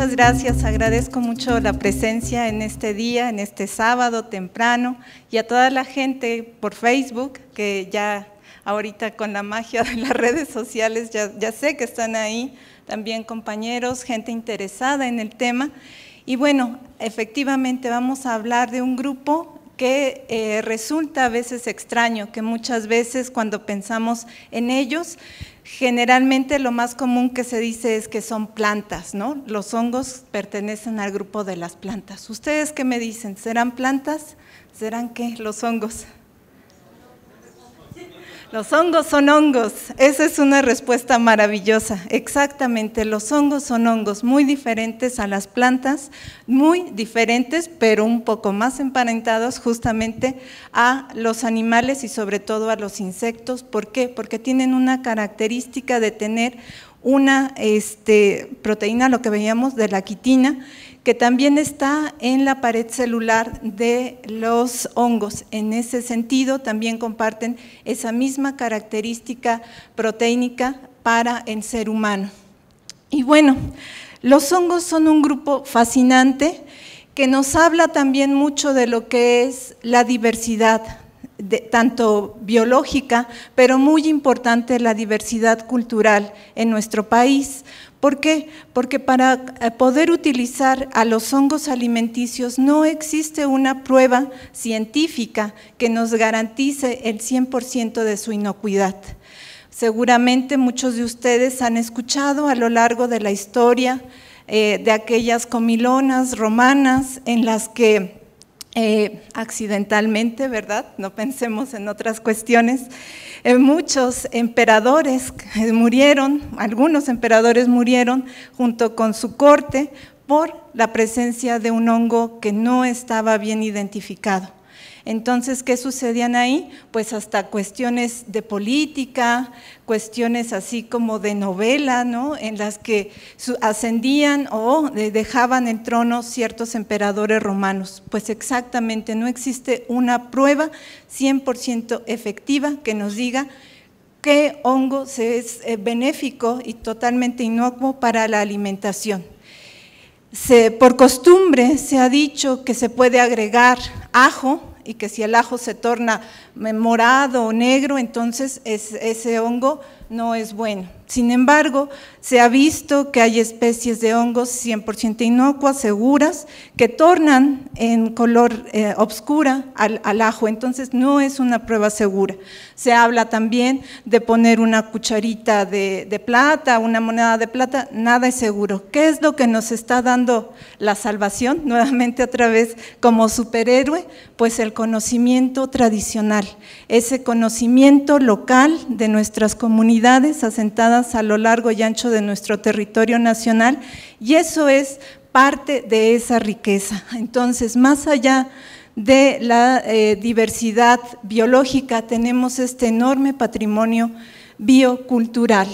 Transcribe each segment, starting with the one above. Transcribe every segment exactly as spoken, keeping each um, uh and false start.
muchas gracias. Agradezco mucho la presencia en este día, en este sábado temprano, y a toda la gente por Facebook, que ya ahorita con la magia de las redes sociales ya, ya sé que están ahí, también compañeros, gente interesada en el tema. Y bueno, efectivamente vamos a hablar de un grupo que eh, resulta a veces extraño, que muchas veces cuando pensamos en ellos, generalmente lo más común que se dice es que son plantas, ¿no? Los hongos pertenecen al grupo de las plantas. ¿Ustedes qué me dicen? ¿Serán plantas? ¿Serán qué los hongos? Los hongos son hongos. Esa es una respuesta maravillosa. Exactamente, los hongos son hongos muy diferentes a las plantas, muy diferentes, pero un poco más emparentados justamente a los animales y sobre todo a los insectos. ¿Por qué? Porque tienen una característica de tener una este, proteína, lo que veíamos de la quitina, que también está en la pared celular de los hongos. En ese sentido, también comparten esa misma característica proteínica para el ser humano. Y bueno, los hongos son un grupo fascinante que nos habla también mucho de lo que es la diversidad, de, tanto biológica, pero muy importante la diversidad cultural en nuestro país. ¿Por qué? Porque para poder utilizar a los hongos alimenticios no existe una prueba científica que nos garantice el cien por ciento de su inocuidad. Seguramente muchos de ustedes han escuchado a lo largo de la historia eh, de aquellas comilonas romanas en las que eh, accidentalmente, ¿verdad? No pensemos en otras cuestiones. Eh, muchos emperadores murieron, algunos emperadores murieron junto con su corte por la presencia de un hongo que no estaba bien identificado. Entonces, ¿qué sucedían ahí? Pues hasta cuestiones de política, cuestiones así como de novela, ¿no? En las que ascendían o dejaban el trono ciertos emperadores romanos. Pues exactamente, no existe una prueba cien por ciento efectiva que nos diga qué hongo es benéfico y totalmente inocuo para la alimentación. Se, por costumbre se ha dicho que se puede agregar ajo, y que si el ajo se torna morado o negro, entonces es, ese hongo no es bueno. Sin embargo, se ha visto que hay especies de hongos cien por ciento inocuas, seguras, que tornan en color eh, oscura al, al ajo, entonces no es una prueba segura. Se habla también de poner una cucharita de, de plata, una moneda de plata, nada es seguro. ¿Qué es lo que nos está dando la salvación? Nuevamente otra vez como superhéroe, pues el conocimiento tradicional, ese conocimiento local de nuestras comunidades asentadas a lo largo y ancho de nuestro territorio nacional, y eso es parte de esa riqueza. Entonces, más allá de la eh, diversidad biológica, tenemos este enorme patrimonio biocultural.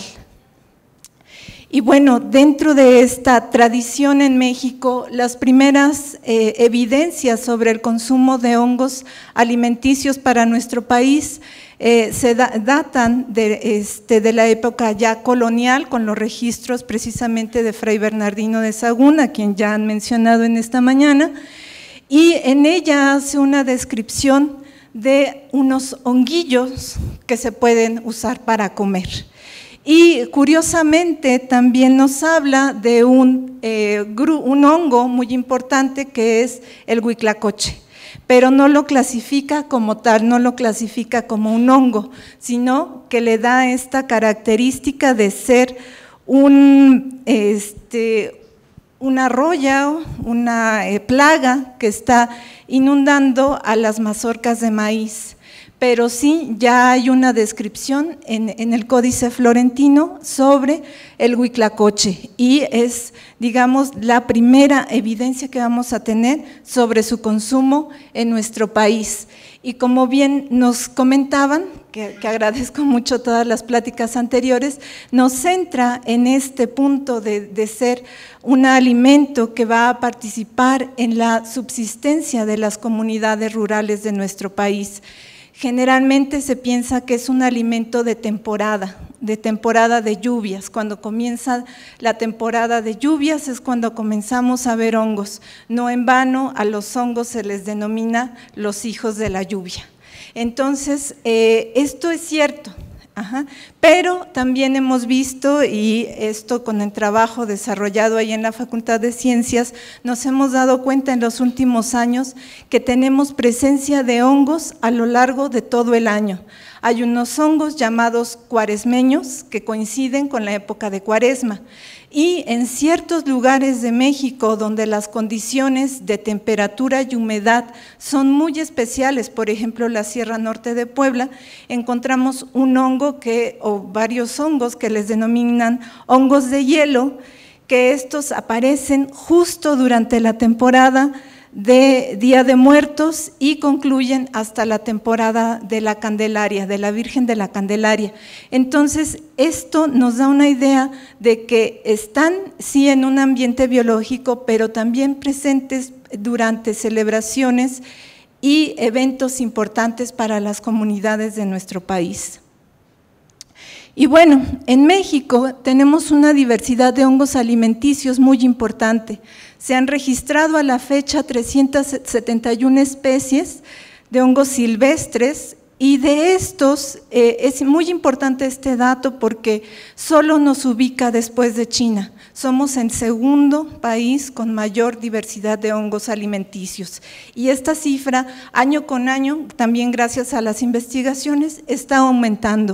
Y bueno, dentro de esta tradición en México, las primeras eh, evidencias sobre el consumo de hongos alimenticios para nuestro país eh, se da, datan de, este, de la época ya colonial, con los registros precisamente de Fray Bernardino de Sahagún, a quien ya han mencionado en esta mañana, y en ella hace una descripción de unos honguillos que se pueden usar para comer. Y curiosamente también nos habla de un, eh, un hongo muy importante que es el huitlacoche, pero no lo clasifica como tal, no lo clasifica como un hongo, sino que le da esta característica de ser un, este, una roya, una eh, plaga que está inundando a las mazorcas de maíz. Pero sí ya hay una descripción en, en el Códice Florentino sobre el huitlacoche y es, digamos, la primera evidencia que vamos a tener sobre su consumo en nuestro país. Y como bien nos comentaban, que, que agradezco mucho todas las pláticas anteriores, nos centra en este punto de, de ser un alimento que va a participar en la subsistencia de las comunidades rurales de nuestro país. generalmente se piensa que es un alimento de temporada, de temporada de lluvias. Cuando comienza la temporada de lluvias es cuando comenzamos a ver hongos. No en vano a los hongos se les denomina los hijos de la lluvia. Entonces, eh, esto es cierto. Ajá. Pero también hemos visto, y esto con el trabajo desarrollado ahí en la Facultad de Ciencias, nos hemos dado cuenta en los últimos años que tenemos presencia de hongos a lo largo de todo el año. Hay unos hongos llamados cuaresmeños que coinciden con la época de Cuaresma, y en ciertos lugares de México donde las condiciones de temperatura y humedad son muy especiales, por ejemplo la Sierra Norte de Puebla, encontramos un hongo que, o varios hongos que les denominan hongos de hielo, que estos aparecen justo durante la temporada de Día de Muertos y concluyen hasta la temporada de la Candelaria, de la Virgen de la Candelaria. Entonces, esto nos da una idea de que están, sí, en un ambiente biológico, pero también presentes durante celebraciones y eventos importantes para las comunidades de nuestro país. Y bueno, en México tenemos una diversidad de hongos alimenticios muy importante. Se han registrado a la fecha trescientas setenta y una especies de hongos silvestres, y de estos eh, es muy importante este dato porque solo nos ubica después de China. Somos el segundo país con mayor diversidad de hongos alimenticios, y esta cifra año con año, también gracias a las investigaciones, está aumentando.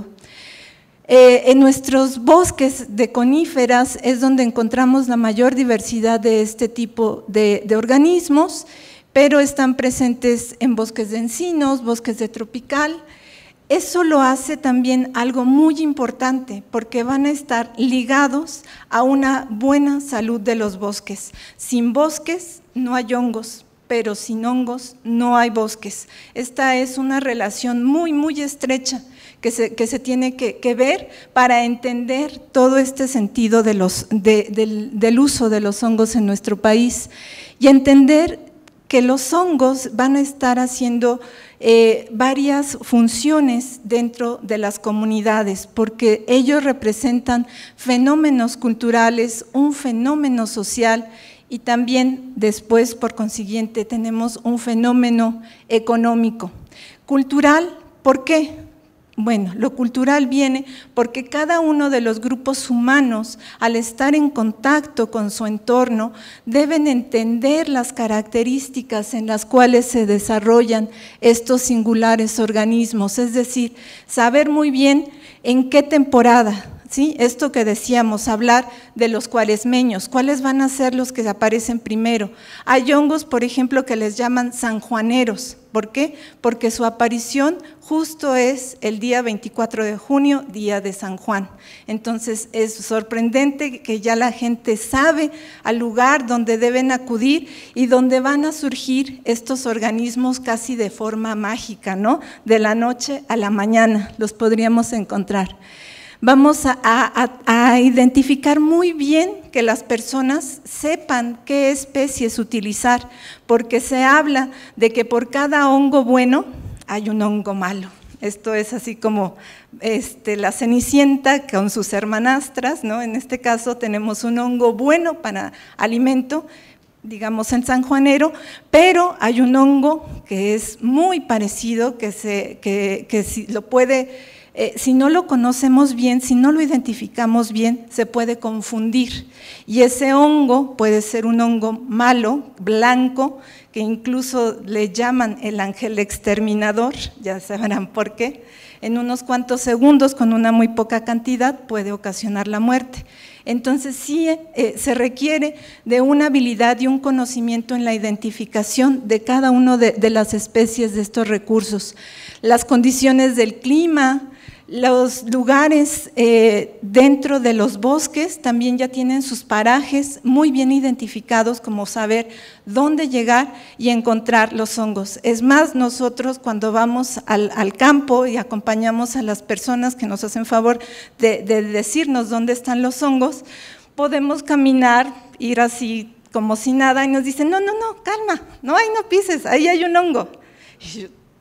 Eh, en nuestros bosques de coníferas es donde encontramos la mayor diversidad de este tipo de, de organismos, pero están presentes en bosques de encinos, bosques de tropical. Eso lo hace también algo muy importante, porque van a estar ligados a una buena salud de los bosques. Sin bosques no hay hongos, pero sin hongos no hay bosques. Esta es una relación muy, muy estrecha que se, que se tiene que, que ver para entender todo este sentido de los, de, del, del uso de los hongos en nuestro país, y entender que los hongos van a estar haciendo eh, varias funciones dentro de las comunidades, porque ellos representan fenómenos culturales, un fenómeno social, y también después, por consiguiente, tenemos un fenómeno económico. Cultural, ¿por qué? Bueno, lo cultural viene porque cada uno de los grupos humanos, al estar en contacto con su entorno, deben entender las características en las cuales se desarrollan estos singulares organismos, es decir, saber muy bien en qué temporada. ¿Sí? Esto que decíamos, hablar de los cuaresmeños, ¿cuáles van a ser los que aparecen primero? Hay hongos, por ejemplo, que les llaman sanjuaneros. ¿Por qué? Porque su aparición justo es el día veinticuatro de junio, día de San Juan. Entonces es sorprendente que ya la gente sabe al lugar donde deben acudir y donde van a surgir estos organismos casi de forma mágica, ¿no? De la noche a la mañana los podríamos encontrar. Vamos a, a, a identificar muy bien que las personas sepan qué especies utilizar, porque se habla de que por cada hongo bueno hay un hongo malo. Esto es así como este, la Cenicienta con sus hermanastras, ¿no? En este caso tenemos un hongo bueno para alimento, digamos el sanjuanero, pero hay un hongo que es muy parecido, que, se, que, que si lo puede… Eh, si no lo conocemos bien, si no lo identificamos bien, se puede confundir, y ese hongo puede ser un hongo malo, blanco, que incluso le llaman el ángel exterminador, ya sabrán por qué. En unos cuantos segundos, con una muy poca cantidad, puede ocasionar la muerte. Entonces sí eh, se requiere de una habilidad y un conocimiento en la identificación de cada una de, de las especies de estos recursos. Las condiciones del clima, los lugares eh, dentro de los bosques también ya tienen sus parajes muy bien identificados, como saber dónde llegar y encontrar los hongos. Es más, nosotros cuando vamos al, al campo y acompañamos a las personas que nos hacen favor de, de decirnos dónde están los hongos, podemos caminar, ir así como si nada, y nos dicen, no, no, no, calma, no, ahí no pises, ahí hay un hongo. Y yo,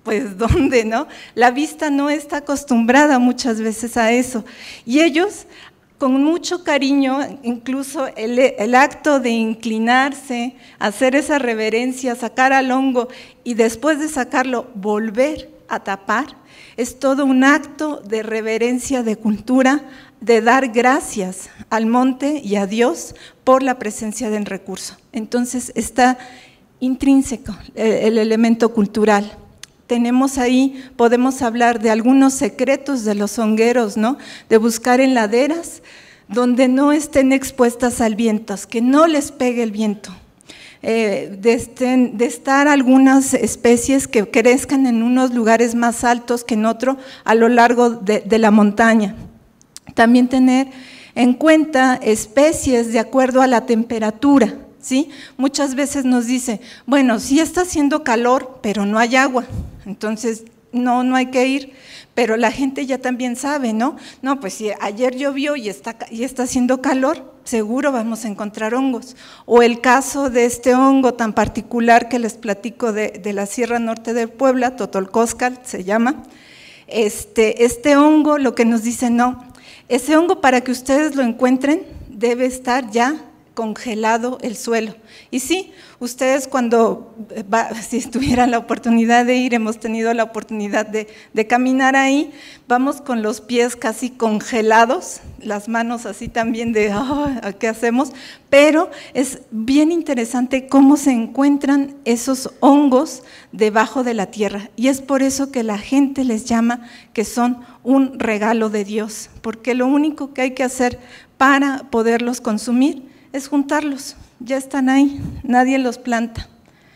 pues ¿dónde, no? La vista no está acostumbrada muchas veces a eso. Y ellos, con mucho cariño, incluso el, el acto de inclinarse, hacer esa reverencia, sacar al hongo y después de sacarlo volver a tapar, es todo un acto de reverencia, de cultura, de dar gracias al monte y a Dios por la presencia del recurso. Entonces está intrínseco el, el elemento cultural. Tenemos ahí, podemos hablar de algunos secretos de los hongueros, ¿no? De buscar en laderas donde no estén expuestas al viento, que no les pegue el viento. Eh, de, estén, de estar algunas especies que crezcan en unos lugares más altos que en otro a lo largo de, de la montaña. También tener en cuenta especies de acuerdo a la temperatura, ¿sí? Muchas veces nos dice, bueno, sí está haciendo calor, pero no hay agua, entonces no, no hay que ir, pero la gente ya también sabe, ¿no? No, pues si ayer llovió y está, y está haciendo calor, seguro vamos a encontrar hongos. O el caso de este hongo tan particular que les platico de, de la Sierra Norte de Puebla, Totolcózcal se llama, este, este hongo lo que nos dice, no, ese hongo para que ustedes lo encuentren debe estar ya congelado el suelo. Y sí, ustedes cuando, va, si tuvieran la oportunidad de ir, hemos tenido la oportunidad de, de caminar ahí, vamos con los pies casi congelados, las manos así también de, oh, ¿qué hacemos? Pero es bien interesante cómo se encuentran esos hongos debajo de la tierra. Y es por eso que la gente les llama que son un regalo de Dios, porque lo único que hay que hacer para poderlos consumir es juntarlos, ya están ahí, nadie los planta.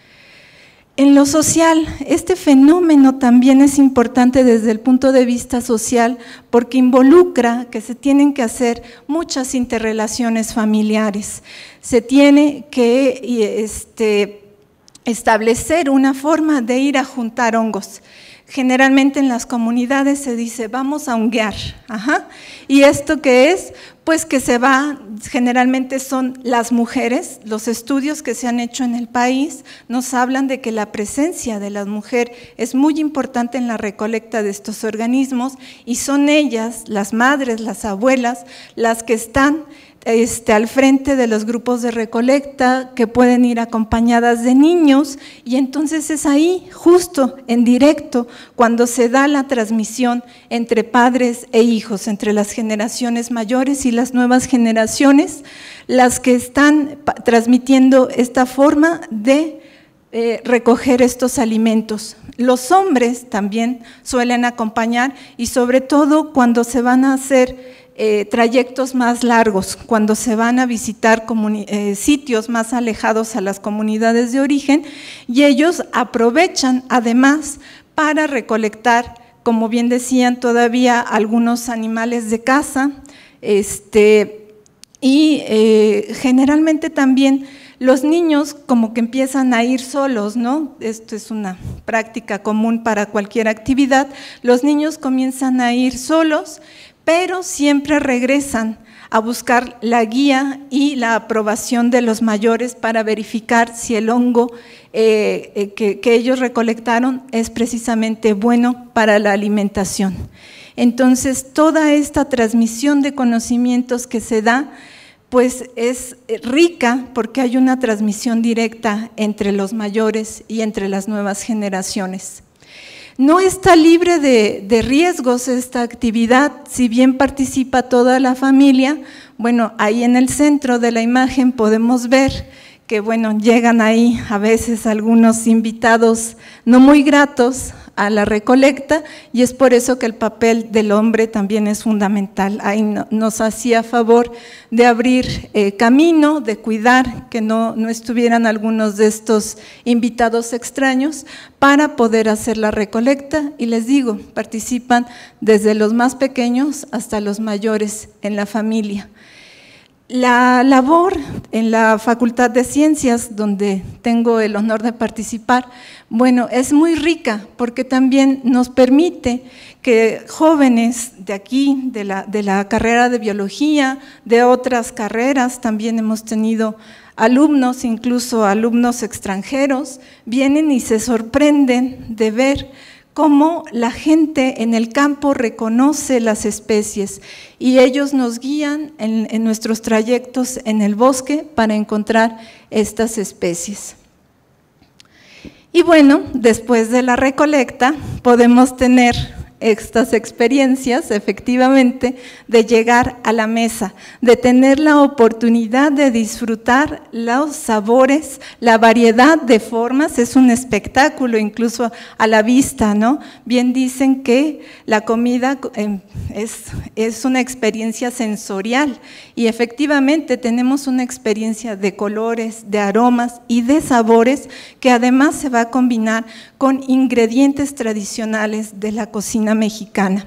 En lo social, este fenómeno también es importante desde el punto de vista social porque involucra que se tienen que hacer muchas interrelaciones familiares, se tiene que este, establecer una forma de ir a juntar hongos. Generalmente en las comunidades se dice, vamos a honguear, ajá. ¿Y esto qué es? Pues que se va, generalmente son las mujeres, los estudios que se han hecho en el país nos hablan de que la presencia de la mujer es muy importante en la recolecta de estos organismos y son ellas, las madres, las abuelas, las que están Este, al frente de los grupos de recolecta que pueden ir acompañadas de niños y entonces es ahí, justo en directo, cuando se da la transmisión entre padres e hijos, entre las generaciones mayores y las nuevas generaciones, las que están transmitiendo esta forma de eh, recoger estos alimentos. Los hombres también suelen acompañar y sobre todo cuando se van a hacer Eh, trayectos más largos, cuando se van a visitar eh, sitios más alejados a las comunidades de origen y ellos aprovechan además para recolectar, como bien decían, todavía algunos animales de caza este, y eh, generalmente también los niños como que empiezan a ir solos, ¿no? Esto es una práctica común para cualquier actividad, los niños comienzan a ir solos, pero siempre regresan a buscar la guía y la aprobación de los mayores para verificar si el hongo eh, eh, que, que ellos recolectaron es precisamente bueno para la alimentación. Entonces, toda esta transmisión de conocimientos que se da, pues es rica porque hay una transmisión directa entre los mayores y entre las nuevas generaciones. No está libre de, de riesgos esta actividad, si bien participa toda la familia, bueno, ahí en el centro de la imagen podemos ver que, bueno, llegan ahí a veces algunos invitados no muy gratos a la recolecta y es por eso que el papel del hombre también es fundamental. Ahí no, nos hacía favor de abrir eh, camino, de cuidar que no, no estuvieran algunos de estos invitados extraños para poder hacer la recolecta y les digo, participan desde los más pequeños hasta los mayores en la familia. La labor en la Facultad de Ciencias, donde tengo el honor de participar, bueno, es muy rica porque también nos permite que jóvenes de aquí, de la, de la carrera de biología, de otras carreras, también hemos tenido alumnos, incluso alumnos extranjeros, vienen y se sorprenden de ver cómo la gente en el campo reconoce las especies y ellos nos guían en, en nuestros trayectos en el bosque para encontrar estas especies. Y bueno, después de la recolecta podemos tener estas experiencias, efectivamente, de llegar a la mesa, de tener la oportunidad de disfrutar los sabores, la variedad de formas. Es un espectáculo incluso a la vista, ¿no? Bien dicen que la comida es, es una experiencia sensorial y efectivamente tenemos una experiencia de colores, de aromas y de sabores que además se va a combinar con ingredientes tradicionales de la cocina mexicana.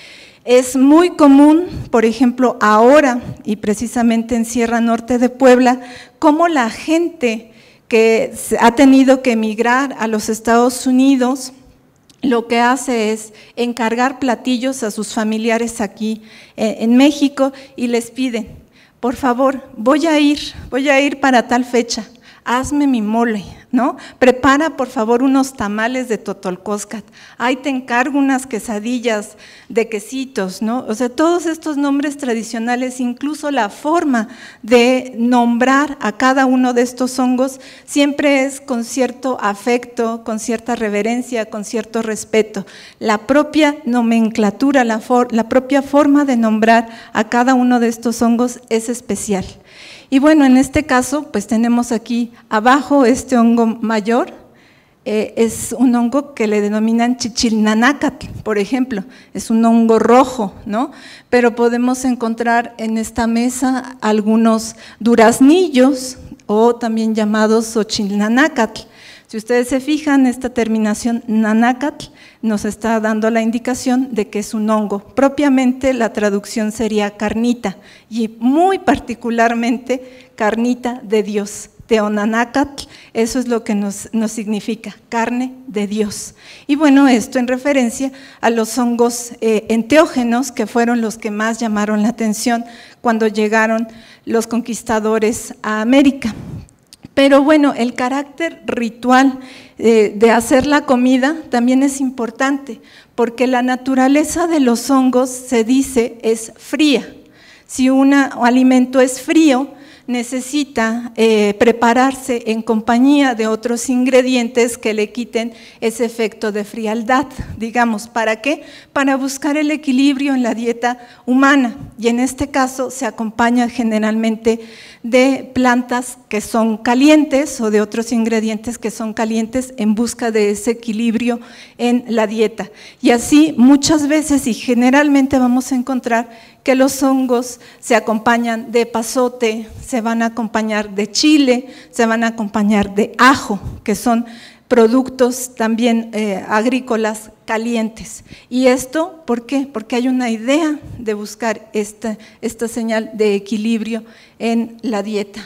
Es muy común, por ejemplo, ahora y precisamente en Sierra Norte de Puebla, cómo la gente que ha tenido que emigrar a los Estados Unidos lo que hace es encargar platillos a sus familiares aquí en México y les piden, por favor, voy a ir, voy a ir para tal fecha, hazme mi mole, ¿no? Prepara por favor unos tamales de totolcózcatl, ahí te encargo unas quesadillas de quesitos, ¿no? O sea, todos estos nombres tradicionales, incluso la forma de nombrar a cada uno de estos hongos, siempre es con cierto afecto, con cierta reverencia, con cierto respeto. La propia nomenclatura, la, for, la propia forma de nombrar a cada uno de estos hongos es especial. Y bueno, en este caso, pues tenemos aquí abajo este hongo mayor, eh, es un hongo que le denominan chichilnanácatl, por ejemplo, es un hongo rojo, ¿no? Pero podemos encontrar en esta mesa algunos duraznillos o también llamados xochilnanácatl. Si ustedes se fijan, esta terminación nanácatl nos está dando la indicación de que es un hongo. Propiamente la traducción sería carnita y muy particularmente carnita de Dios. Teonanácatl, eso es lo que nos, nos significa, carne de Dios. Y bueno, esto en referencia a los hongos eh, enteógenos, que fueron los que más llamaron la atención cuando llegaron los conquistadores a América. Pero bueno, el carácter ritual eh, de hacer la comida también es importante, porque la naturaleza de los hongos, se dice, es fría. Si un alimento es frío, necesita eh, prepararse en compañía de otros ingredientes que le quiten ese efecto de frialdad, digamos. ¿Para qué? Para buscar el equilibrio en la dieta humana, y en este caso se acompaña generalmente de plantas que son calientes o de otros ingredientes que son calientes en busca de ese equilibrio en la dieta. Y así muchas veces y generalmente vamos a encontrar que los hongos se acompañan de epazote, se van a acompañar de chile, se van a acompañar de ajo, que son productos también eh, agrícolas calientes. ¿Y esto por qué? Porque hay una idea de buscar esta, esta señal de equilibrio en la dieta.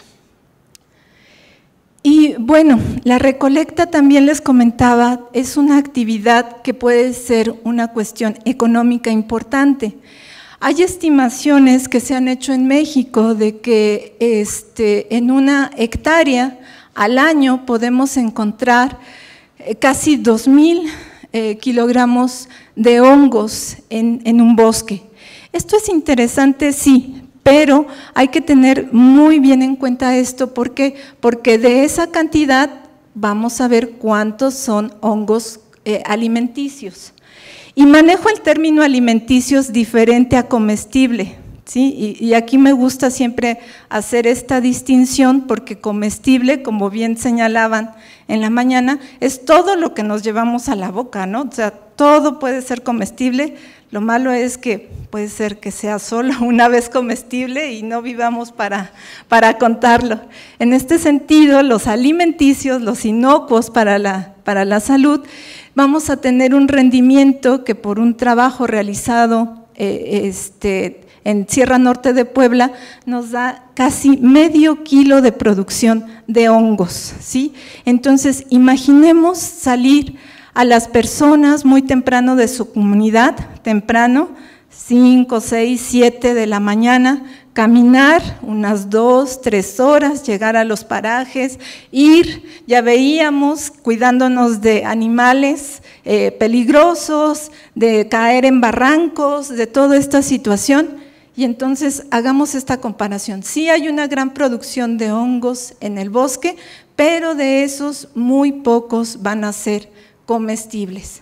Y bueno, la recolecta, también les comentaba, es una actividad que puede ser una cuestión económica importante. Hay estimaciones que se han hecho en México de que este, en una hectárea al año podemos encontrar casi dos mil eh, kilogramos de hongos en, en un bosque. Esto es interesante, sí, pero hay que tener muy bien en cuenta esto. ¿Por qué? Porque de esa cantidad vamos a ver cuántos son hongos eh, alimenticios. Y manejo el término alimenticios diferente a comestible, ¿sí? Y, y aquí me gusta siempre hacer esta distinción, porque comestible, como bien señalaban en la mañana, es todo lo que nos llevamos a la boca, ¿no? O sea, todo puede ser comestible. Lo malo es que puede ser que sea solo una vez comestible y no vivamos para, para contarlo. En este sentido, los alimenticios, los inocuos para la, para la salud, vamos a tener un rendimiento que por un trabajo realizado eh, este, en Sierra Norte de Puebla nos da casi medio kilo de producción de hongos, ¿sí? Entonces, imaginemos salir a las personas muy temprano de su comunidad, temprano, cinco, seis, siete de la mañana, caminar unas dos, tres horas, llegar a los parajes, ir, ya veíamos, cuidándonos de animales eh, peligrosos, de caer en barrancos, de toda esta situación. Y entonces hagamos esta comparación. Sí hay una gran producción de hongos en el bosque, pero de esos muy pocos van a ser comestibles.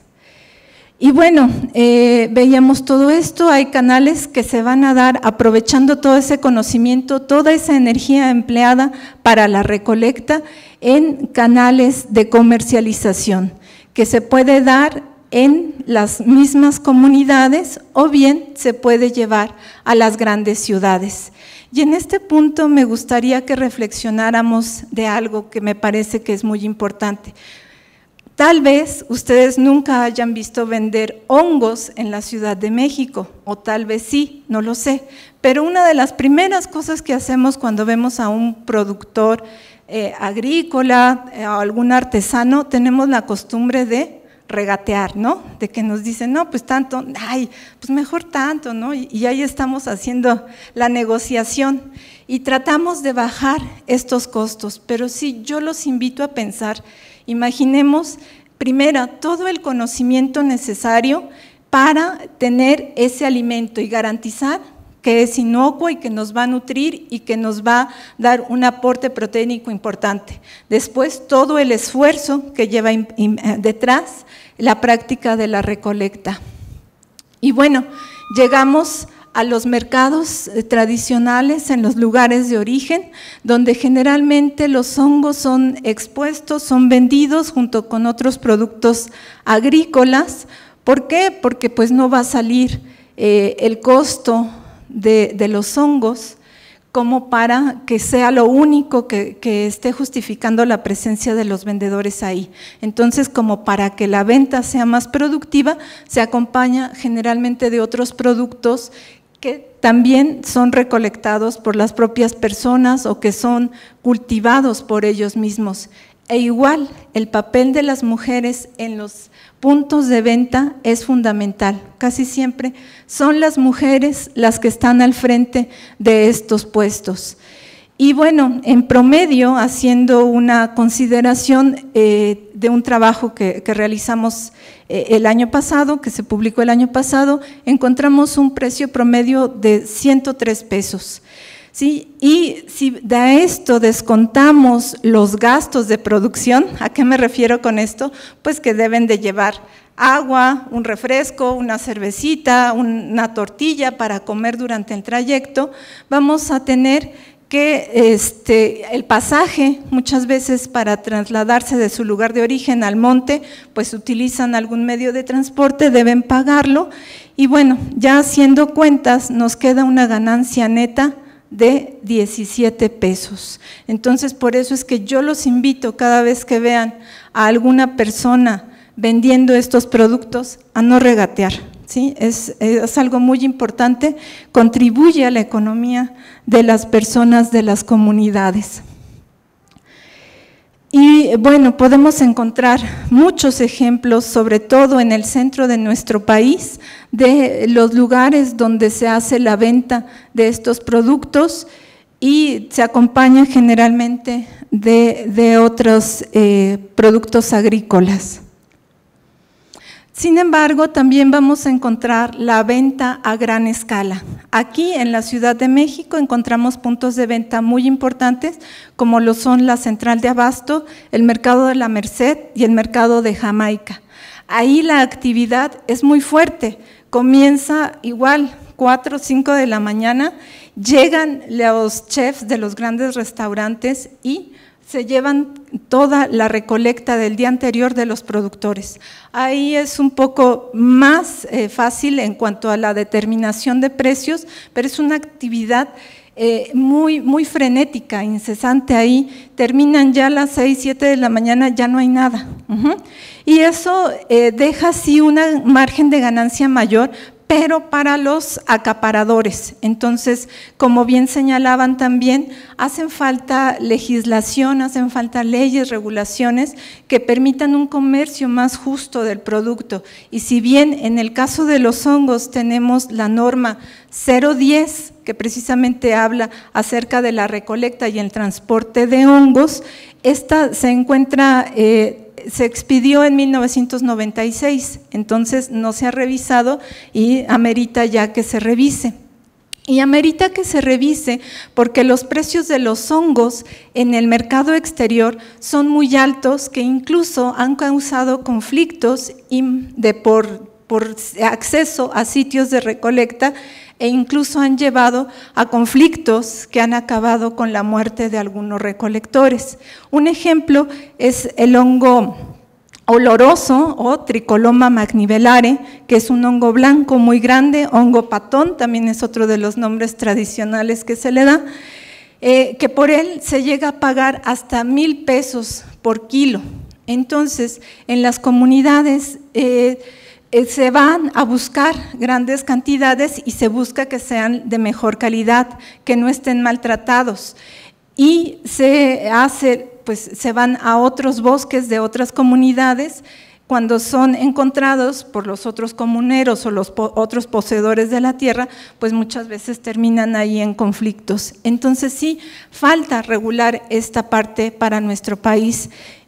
Y bueno, eh, veíamos todo esto, hay canales que se van a dar aprovechando todo ese conocimiento, toda esa energía empleada para la recolecta en canales de comercialización, que se puede dar en las mismas comunidades o bien se puede llevar a las grandes ciudades. Y en este punto me gustaría que reflexionáramos de algo que me parece que es muy importante. Tal vez ustedes nunca hayan visto vender hongos en la Ciudad de México, o tal vez sí, no lo sé, pero una de las primeras cosas que hacemos cuando vemos a un productor eh, agrícola o eh, algún artesano, tenemos la costumbre de regatear, ¿no? De que nos dicen, no, pues tanto, ay, pues mejor tanto, ¿no? Y, y ahí estamos haciendo la negociación y tratamos de bajar estos costos, pero sí, yo los invito a pensar. Imaginemos, primero, todo el conocimiento necesario para tener ese alimento y garantizar que es inocuo y que nos va a nutrir y que nos va a dar un aporte proteínico importante. Después, todo el esfuerzo que lleva detrás la práctica de la recolecta. Y bueno, llegamos a los mercados tradicionales en los lugares de origen, donde generalmente los hongos son expuestos, son vendidos junto con otros productos agrícolas. ¿Por qué? Porque pues no va a salir eh, el costo de, de los hongos como para que sea lo único que, que esté justificando la presencia de los vendedores ahí. Entonces, como para que la venta sea más productiva, se acompaña generalmente de otros productos que también son recolectados por las propias personas o que son cultivados por ellos mismos. E igual, el papel de las mujeres en los puntos de venta es fundamental. Casi siempre son las mujeres las que están al frente de estos puestos. Y bueno, en promedio, haciendo una consideración eh, de un trabajo que, que realizamos eh, el año pasado, que se publicó el año pasado, encontramos un precio promedio de ciento tres pesos. ¿Sí? Y si de esto descontamos los gastos de producción, ¿a qué me refiero con esto? Pues que deben de llevar agua, un refresco, una cervecita, una tortilla para comer durante el trayecto, vamos a tener que este, el pasaje, muchas veces para trasladarse de su lugar de origen al monte, pues utilizan algún medio de transporte, deben pagarlo, y bueno, ya haciendo cuentas nos queda una ganancia neta de diecisiete pesos. Entonces, por eso es que yo los invito cada vez que vean a alguna persona vendiendo estos productos a no regatear. ¿Sí? Es, es algo muy importante, contribuye a la economía de las personas, de las comunidades. Y bueno, podemos encontrar muchos ejemplos, sobre todo en el centro de nuestro país, de los lugares donde se hace la venta de estos productos y se acompaña generalmente de, de otros eh, productos agrícolas. Sin embargo, también vamos a encontrar la venta a gran escala. Aquí en la Ciudad de México encontramos puntos de venta muy importantes, como lo son la Central de Abasto, el Mercado de la Merced y el Mercado de Jamaica. Ahí la actividad es muy fuerte, comienza igual, cuatro o cinco de la mañana, llegan los chefs de los grandes restaurantes y se llevan toda la recolecta del día anterior de los productores. Ahí es un poco más eh, fácil en cuanto a la determinación de precios, pero es una actividad eh, muy, muy frenética, incesante ahí. Terminan ya a las seis, siete de la mañana, ya no hay nada. Uh-huh. Y eso eh, deja sí un margen de ganancia mayor, pero para los acaparadores. Entonces, como bien señalaban también, hacen falta legislación, hacen falta leyes, regulaciones que permitan un comercio más justo del producto. Y si bien en el caso de los hongos tenemos la norma cero diez, que precisamente habla acerca de la recolecta y el transporte de hongos, esta se encuentra… Eh, se expidió en mil novecientos noventa y seis, entonces no se ha revisado y amerita ya que se revise. Y amerita que se revise porque los precios de los hongos en el mercado exterior son muy altos, que incluso han causado conflictos de por, por acceso a sitios de recolecta, e incluso han llevado a conflictos que han acabado con la muerte de algunos recolectores. Un ejemplo es el hongo oloroso o Tricoloma magnivelare, que es un hongo blanco muy grande, hongo patón, también es otro de los nombres tradicionales que se le da, eh, que por él se llega a pagar hasta mil pesos por kilo. Entonces, en las comunidades eh, se van a buscar grandes cantidades y se busca que sean de mejor calidad, que no estén maltratados. Y se hace, pues se van a otros bosques de otras comunidades. Cuando son encontrados por los otros comuneros o los po- otros poseedores de la tierra, pues muchas veces terminan ahí en conflictos. Entonces sí, falta regular esta parte para nuestro país.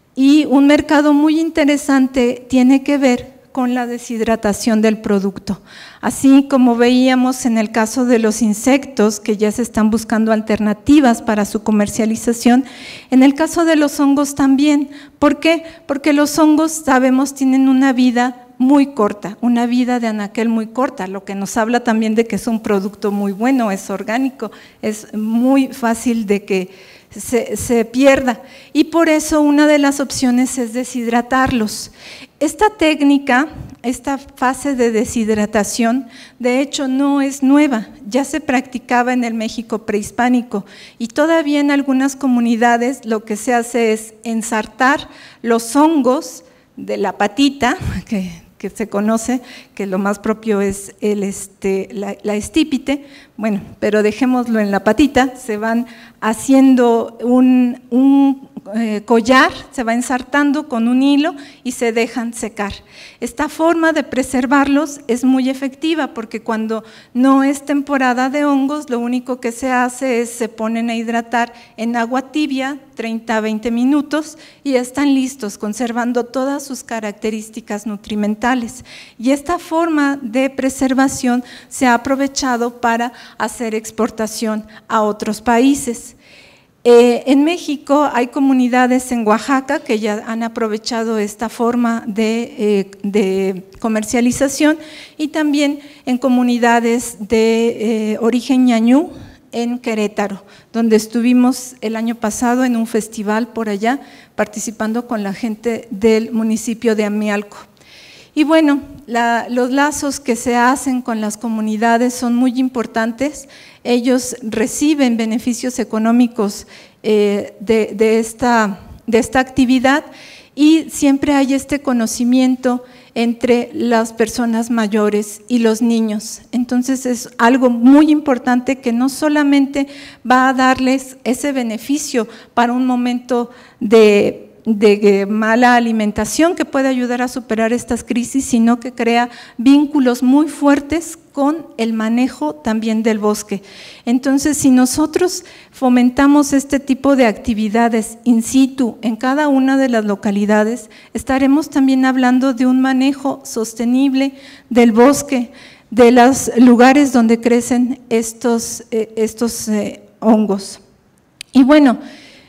Y un mercado muy interesante tiene que ver con la deshidratación del producto. Así como veíamos en el caso de los insectos, que ya se están buscando alternativas para su comercialización, en el caso de los hongos también. ¿Por qué? Porque los hongos, sabemos, tienen una vida muy corta, una vida de anaquel muy corta, lo que nos habla también de que es un producto muy bueno, es orgánico, es muy fácil de que Se, se pierda, y por eso una de las opciones es deshidratarlos. Esta técnica, esta fase de deshidratación, de hecho no es nueva, ya se practicaba en el México prehispánico y todavía en algunas comunidades lo que se hace es ensartar los hongos de la patita, que que se conoce, que lo más propio es el, este, la, la estípite, bueno, pero dejémoslo en la patita, se van haciendo un, un eh, collar, se va ensartando con un hilo y se dejan secar. Esta forma de preservarlos es muy efectiva porque cuando no es temporada de hongos, lo único que se hace es se ponen a hidratar en agua tibia, treinta a veinte minutos, y están listos, conservando todas sus características nutrimentales. Y esta forma de preservación se ha aprovechado para hacer exportación a otros países. Eh, en México hay comunidades en Oaxaca que ya han aprovechado esta forma de, eh, de comercialización, y también en comunidades de eh, origen ñañú, en Querétaro, donde estuvimos el año pasado en un festival por allá, participando con la gente del municipio de Amialco. Y bueno, la, los lazos que se hacen con las comunidades son muy importantes. Ellos reciben beneficios económicos eh, de, de, esta, de esta actividad, y siempre hay este conocimiento entre las personas mayores y los niños. Entonces es algo muy importante que no solamente va a darles ese beneficio para un momento de de mala alimentación que puede ayudar a superar estas crisis, sino que crea vínculos muy fuertes con el manejo también del bosque. Entonces, si nosotros fomentamos este tipo de actividades in situ en cada una de las localidades, estaremos también hablando de un manejo sostenible del bosque, de los lugares donde crecen estos, eh, estos eh, hongos. Y bueno,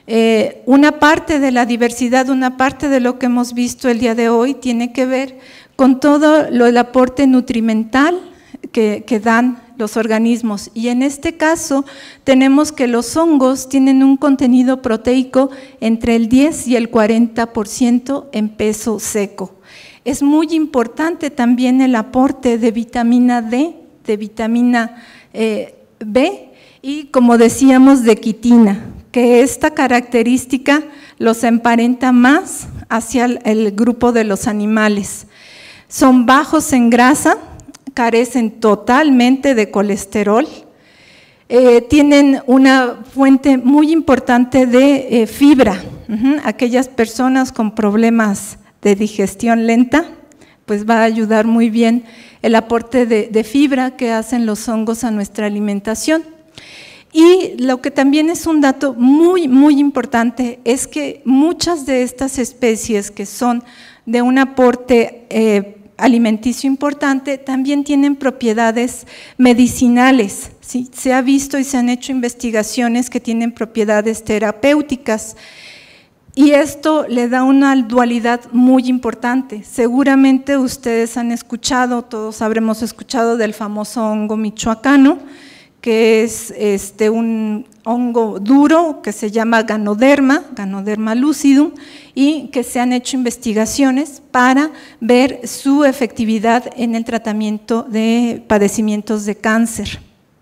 Eh, una parte de la diversidad, una parte de lo que hemos visto el día de hoy tiene que ver con todo lo, el aporte nutrimental que, que dan los organismos, y en este caso tenemos que los hongos tienen un contenido proteico entre el diez y el cuarenta por ciento en peso seco. Es muy importante también el aporte de vitamina D, de vitamina eh, B y, como decíamos, de quitina, que esta característica los emparenta más hacia el, el grupo de los animales. Son bajos en grasa, carecen totalmente de colesterol. Eh, tienen una fuente muy importante de eh, fibra. Uh-huh. Aquellas personas con problemas de digestión lenta, pues va a ayudar muy bien el aporte de, de fibra que hacen los hongos a nuestra alimentación. Y lo que también es un dato muy, muy importante es que muchas de estas especies que son de un aporte eh, alimenticio importante, también tienen propiedades medicinales, ¿sí? Se ha visto y se han hecho investigaciones que tienen propiedades terapéuticas y esto le da una dualidad muy importante. Seguramente ustedes han escuchado, todos habremos escuchado del famoso hongo michoacano, que es este, un hongo duro que se llama Ganoderma, Ganoderma lucidum, y que se han hecho investigaciones para ver su efectividad en el tratamiento de padecimientos de cáncer.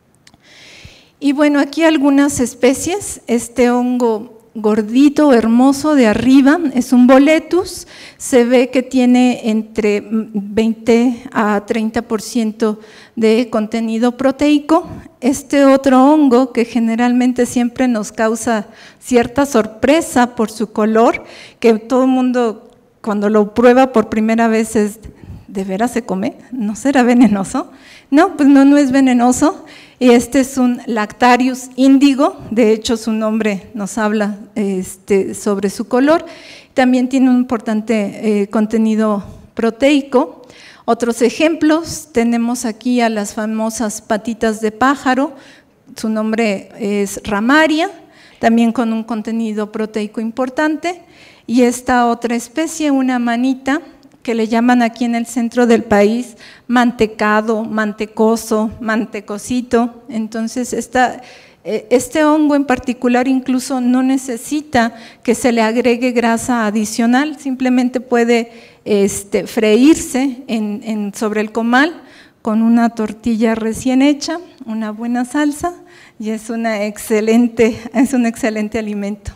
Y bueno, aquí algunas especies, este hongo gordito, hermoso de arriba, es un boletus, se ve que tiene entre veinte a treinta por ciento de contenido proteico. Este otro hongo que generalmente siempre nos causa cierta sorpresa por su color, que todo el mundo cuando lo prueba por primera vez es, ¿de veras se come? ¿No será venenoso? No, pues no, no es venenoso. Y este es un Lactarius índigo, de hecho su nombre nos habla este, sobre su color, también tiene un importante eh, contenido proteico. Otros ejemplos, tenemos aquí a las famosas patitas de pájaro, su nombre es Ramaria, también con un contenido proteico importante, y esta otra especie, una manita, que le llaman aquí en el centro del país mantecado, mantecoso, mantecosito. Entonces esta, este hongo en particular incluso no necesita que se le agregue grasa adicional, simplemente puede este, freírse en, en, sobre el comal con una tortilla recién hecha, una buena salsa, y es, una excelente, es un excelente alimento.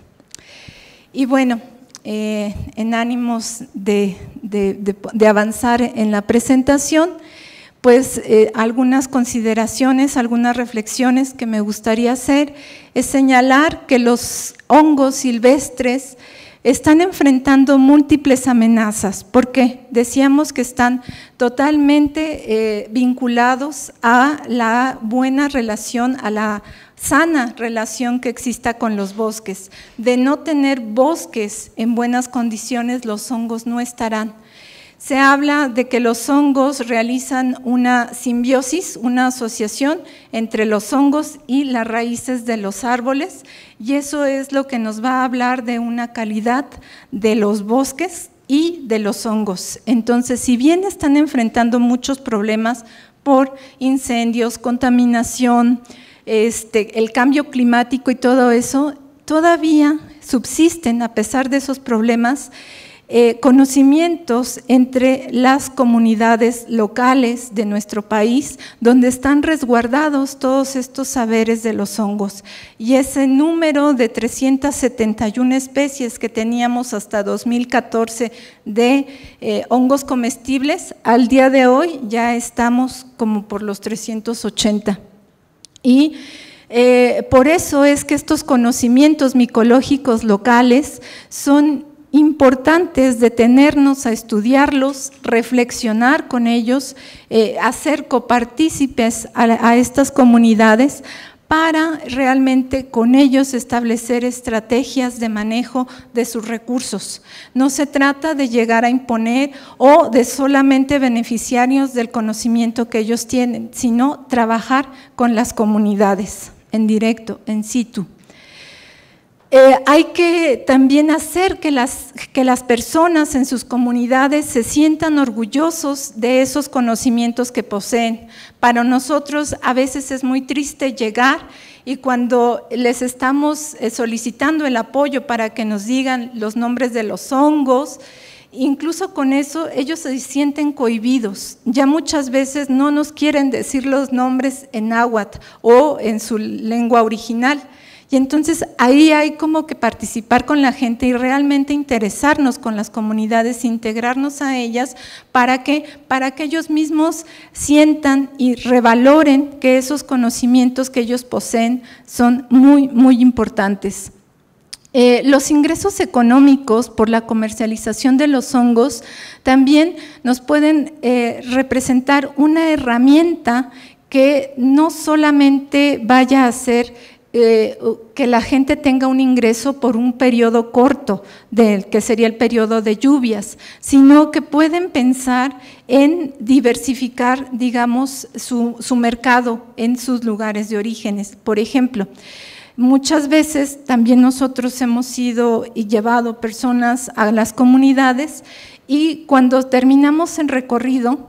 Y bueno, Eh, en ánimos de, de, de, de avanzar en la presentación, pues eh, algunas consideraciones, algunas reflexiones que me gustaría hacer es señalar que los hongos silvestres están enfrentando múltiples amenazas, porque decíamos que están totalmente eh, vinculados a la buena relación, a la sana relación que exista con los bosques. De no tener bosques en buenas condiciones, los hongos no estarán. Se habla de que los hongos realizan una simbiosis, una asociación entre los hongos y las raíces de los árboles, y eso es lo que nos va a hablar de una calidad de los bosques y de los hongos. Entonces, si bien están enfrentando muchos problemas por incendios, contaminación, Este, el cambio climático y todo eso, todavía subsisten, a pesar de esos problemas, eh, conocimientos entre las comunidades locales de nuestro país, donde están resguardados todos estos saberes de los hongos. Y ese número de trescientas setenta y una especies que teníamos hasta dos mil catorce de eh, hongos comestibles, al día de hoy ya estamos como por los trescientos ochenta. Y eh, por eso es que estos conocimientos micológicos locales son importantes, detenernos a estudiarlos, reflexionar con ellos, eh, hacer copartícipes a, a estas comunidades para realmente con ellos establecer estrategias de manejo de sus recursos. No se trata de llegar a imponer o de solamente beneficiarios del conocimiento que ellos tienen, sino trabajar con las comunidades en directo, en situ. Eh, hay que también hacer que las, que las personas en sus comunidades se sientan orgullosos de esos conocimientos que poseen. Para nosotros a veces es muy triste llegar y cuando les estamos solicitando el apoyo para que nos digan los nombres de los hongos, incluso con eso ellos se sienten cohibidos. Ya muchas veces no nos quieren decir los nombres en náhuatl o en su lengua original. Y entonces ahí hay como que participar con la gente y realmente interesarnos con las comunidades, integrarnos a ellas para que, para que ellos mismos sientan y revaloren que esos conocimientos que ellos poseen son muy, muy importantes. Eh, los ingresos económicos por la comercialización de los hongos también nos pueden eh, representar una herramienta que no solamente vaya a ser eh, que la gente tenga un ingreso por un periodo corto, del que sería el periodo de lluvias, sino que pueden pensar en diversificar, digamos, su, su mercado en sus lugares de orígenes. Por ejemplo, muchas veces también nosotros hemos ido y llevado personas a las comunidades y cuando terminamos el recorrido,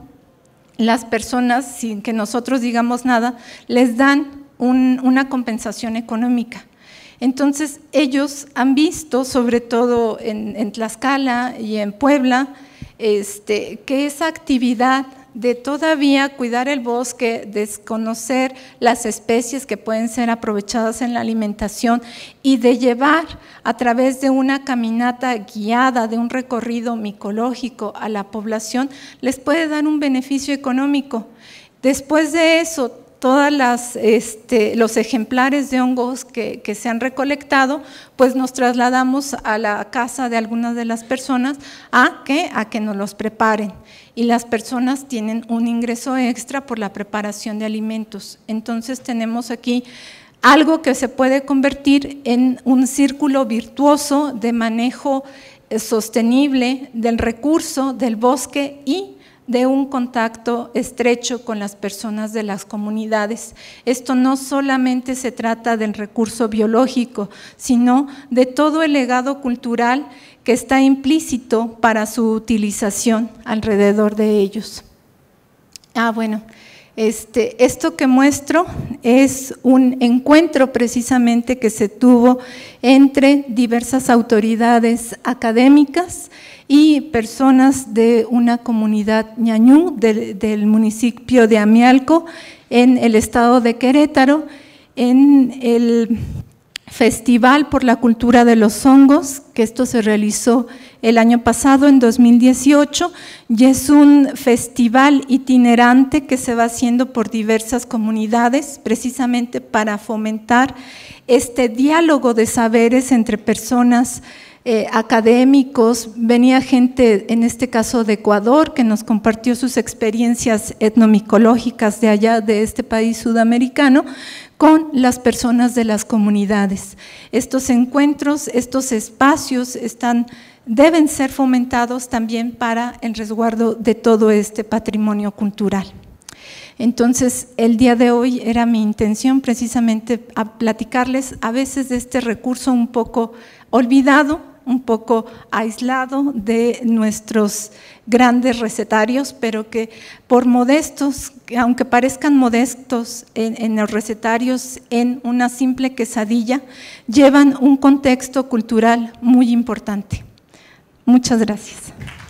las personas, sin que nosotros digamos nada, les dan un, una compensación económica. Entonces, ellos han visto, sobre todo en, en Tlaxcala y en Puebla, este, que esa actividad de todavía cuidar el bosque, desconocer las especies que pueden ser aprovechadas en la alimentación y de llevar a través de una caminata guiada, de un recorrido micológico a la población, les puede dar un beneficio económico. Después de eso, todos este, los ejemplares de hongos que, que se han recolectado, pues nos trasladamos a la casa de algunas de las personas a que, a que nos los preparen. Y las personas tienen un ingreso extra por la preparación de alimentos. Entonces tenemos aquí algo que se puede convertir en un círculo virtuoso de manejo sostenible del recurso del bosque y de un contacto estrecho con las personas de las comunidades. Esto no solamente se trata del recurso biológico, sino de todo el legado cultural que está implícito para su utilización alrededor de ellos. Ah, bueno, este, esto que muestro es un encuentro precisamente que se tuvo entre diversas autoridades académicas y personas de una comunidad ñañú del, del municipio de Amialco en el estado de Querétaro, en el Festival por la Cultura de los Hongos, que esto se realizó el año pasado, en dos mil dieciocho, y es un festival itinerante que se va haciendo por diversas comunidades, precisamente para fomentar este diálogo de saberes entre personas Eh, académicos. Venía gente, en este caso de Ecuador, que nos compartió sus experiencias etnomicológicas de allá, de este país sudamericano, con las personas de las comunidades. Estos encuentros, estos espacios están, deben ser fomentados también para el resguardo de todo este patrimonio cultural. Entonces, el día de hoy era mi intención precisamente a platicarles a veces de este recurso un poco olvidado, un poco aislado de nuestros grandes recetarios, pero que por modestos, aunque parezcan modestos en, en los recetarios, en una simple quesadilla, llevan un contexto cultural muy importante. Muchas gracias.